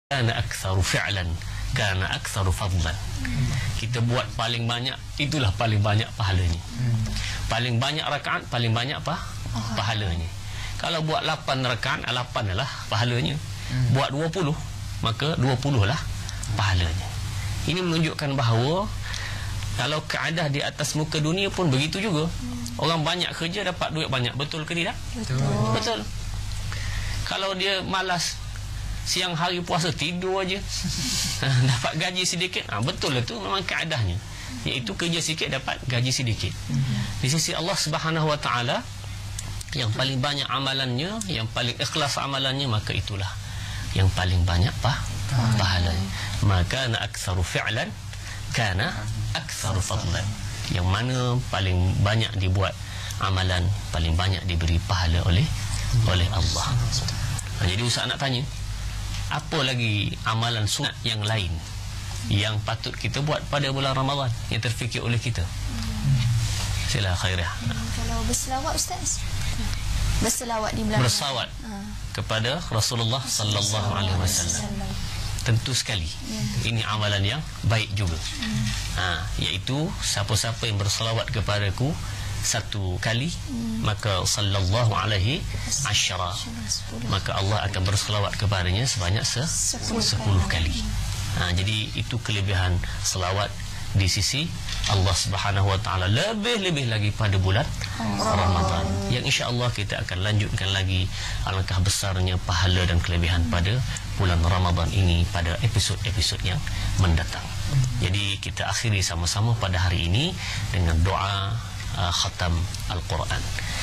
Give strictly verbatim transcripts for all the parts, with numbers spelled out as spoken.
kana aktsaru fi'lan kana aktsaru fadlan. Kita buat paling banyak, itulah paling banyak pahalanya. Paling banyak rakaat, paling banyak apa? Pahalanya. Kalau buat lapan rakaat, lapan adalah pahalanya. Buat dua puluh, maka dua puluh lah pahalanya. Ini menunjukkan bahawa kalau keadaan di atas muka dunia pun begitu juga. Orang banyak kerja dapat duit banyak, betul ke tidak? Betul. Betul. Kalau dia malas, siang hari puasa tidur aja, dapat gaji sedikit, ah, betul lah, tu memang keadaannya, iaitu kerja sikit dapat gaji sedikit. Di sisi Allah Subhanahu Wa Taala, yang paling banyak amalannya, yang paling ikhlas amalannya, maka itulah yang paling banyak apa? Pahalanya. Maka na aktsaru fi'lan kana aktsaru fadlan. Yang mana paling banyak dibuat amalan, paling banyak diberi pahala oleh oleh Allah. Nah, jadi Ustaz nak tanya, apa lagi amalan sunat yang lain yang patut kita buat pada bulan Ramadan yang terfikir oleh kita? Sila Khairah. Kalau berselawat Ustaz, berselawat di belakang, berselawat ha. kepada Rasulullah sallallahu alaihi wasallam. Tentu sekali, ya. Ini amalan yang baik juga. hmm. ha, Iaitu siapa-siapa yang berselawat kepadaku satu kali, hmm. maka sallallahu alaihi asyara, maka Allah akan berselawat kepadanya sebanyak se sepuluh kali. ha, Jadi itu kelebihan selawat di sisi Allah Subhanahu Wa Taala, lebih-lebih lagi pada bulan Ramadan, yang insya-Allah kita akan lanjutkan lagi alangkah besarnya pahala dan kelebihan pada bulan Ramadan ini pada episod-episod yang mendatang. Jadi kita akhiri sama-sama pada hari ini dengan doa uh, khatam Al-Quran.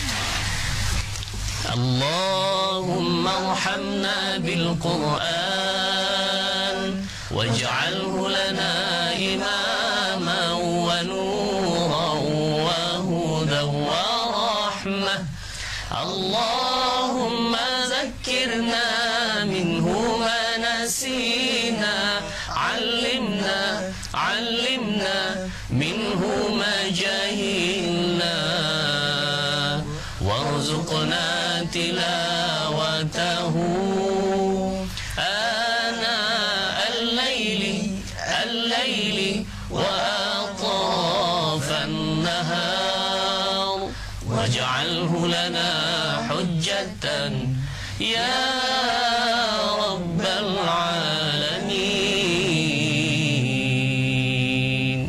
Allahumma arhamna bil Quran waj'alhu lana imaman wa nuran wa hudan wa rahmah. Allahumma zakkirna minhu ma nasina, 'allimna 'allimna minhu ma jahilna, warzuqna tilawatahu ana al-layli al-layli wa atrafan nahar, waj'alhu lana hujjatan ya rabbal alamin.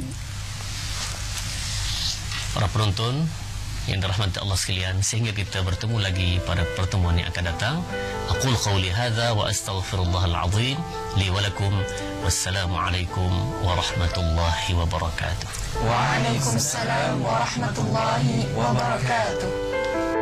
Para penonton yang dirahmati Allah sekalian, sehingga kita bertemu lagi pada pertemuan yang akan datang. Aqul qawli hadza wa astaghfirullahal azim li wa lakum. Wassalamu alaikum warahmatullahi wabarakatuh. Waalaikumsalam warahmatullahi wabarakatuh.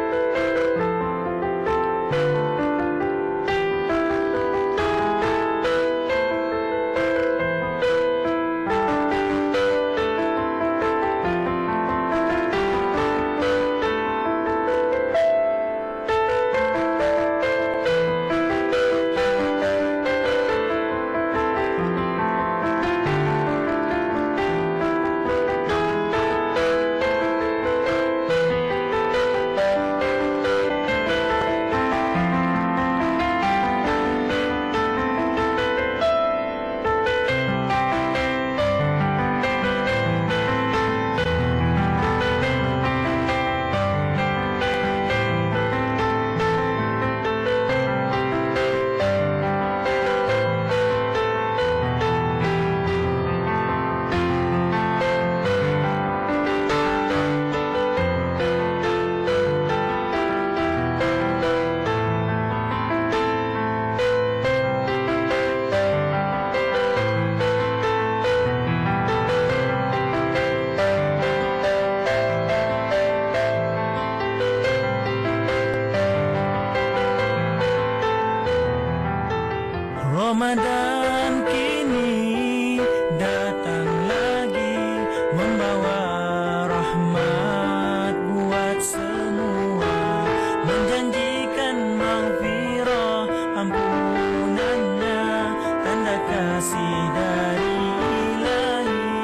Ramadan kini datang lagi, membawa rahmat buat semua, menjanjikan maghfirah ampunannya, tanda kasih dari Ilahi.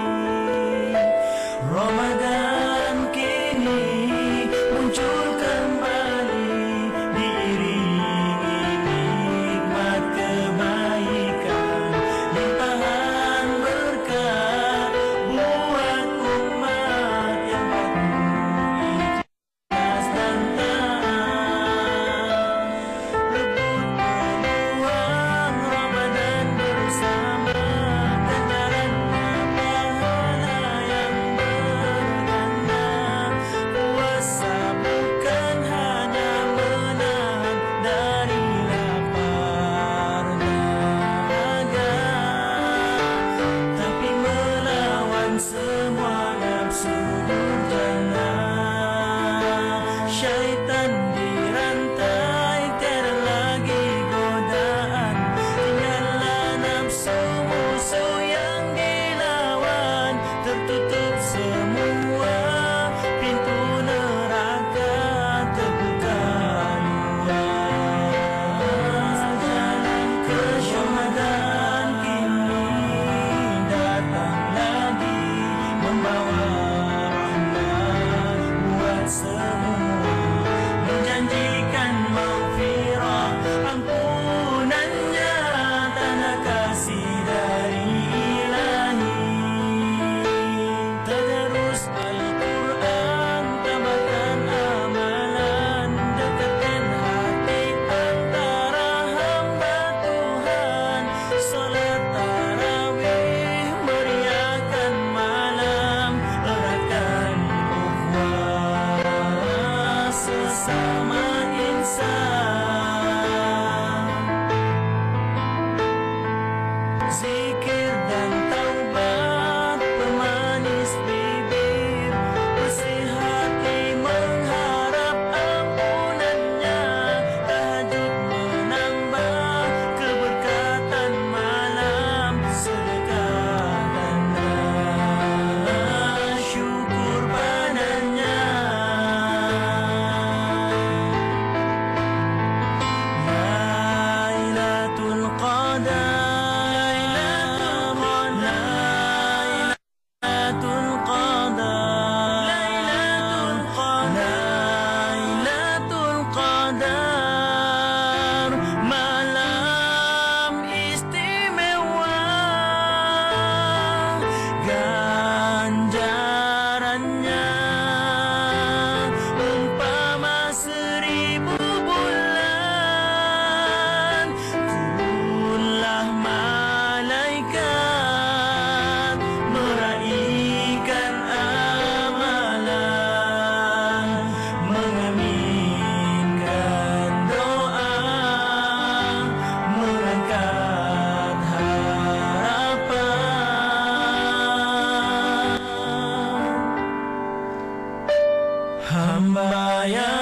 Ramadan kini muncul kembali, diiringi nikmat kebaikan. saya